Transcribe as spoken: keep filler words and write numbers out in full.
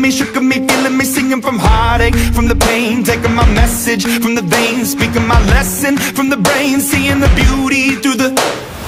me, shook me, feeling me, singing from heartache, from the pain, taking my message from the veins, speaking my lesson from the brain, seeing the beauty through the